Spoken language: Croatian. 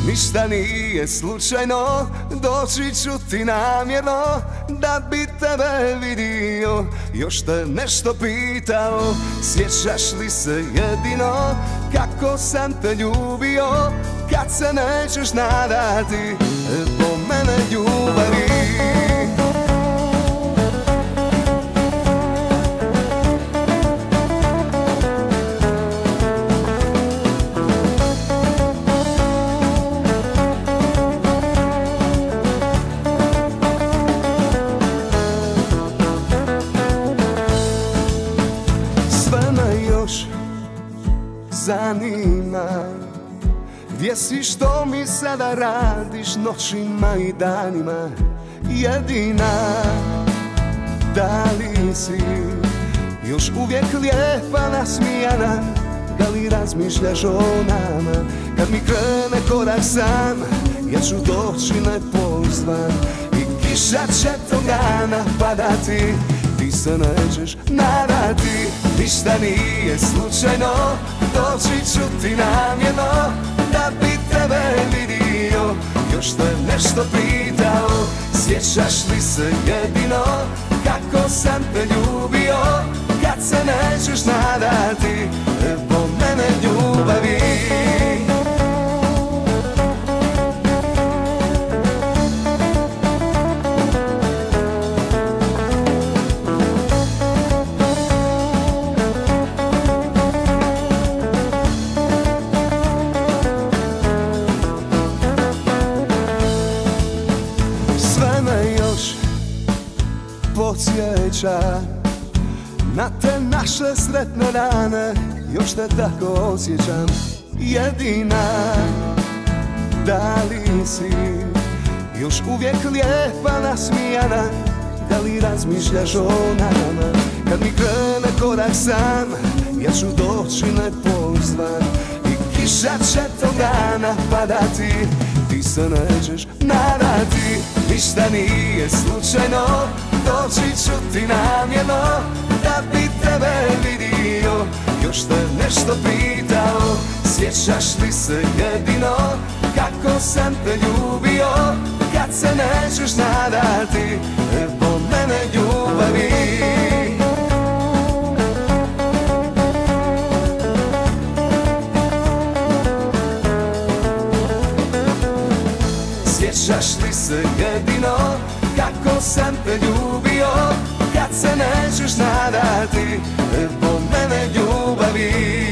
Ništa nije slučajno, doći ću ti namjerno da bi tebe vidio, još te nešto pitao. Sjećaš li se jedino kako sam te ljubio, kad se nećeš nadati po mene ljubavi? Zanima gdje si, što mi sada radiš noćima i danima. Jedina, da li si još uvijek lijepa, nasmijana? Da li razmišljaš o nama? Kad mi krene korak sam, ja ću doći nepozvan i kiša će tog dana padati. Ti se nećeš nadati, ništa nije slučajno, doći ću ti namjerno da bi tebe vidio, još te nešto pitao. Sjećaš li se jedino kako sam te ljubio, kad se nećeš nadati po mene ljubavi? Podsjeća na te naše sretne dane, još te tako osjećam. Jedina, da li si još uvijek lijepa, nasmijana? Da li razmišljaš o nama? Kad mi krene korak sam, ja ću doći nepozvan i kiša će tog dana padati. Ti se nećeš nadati, ništa nije slučajno, doći ću ti namjerno da bi tebe vidio, još te nešto pitao. Sjećaš li se jedino kako sam te ljubio, kad se nećeš nadati po mene ljubavi? Sjećaš li se jedino kako sam te ljubio, kad se nećeš nadati po mene ljubavi?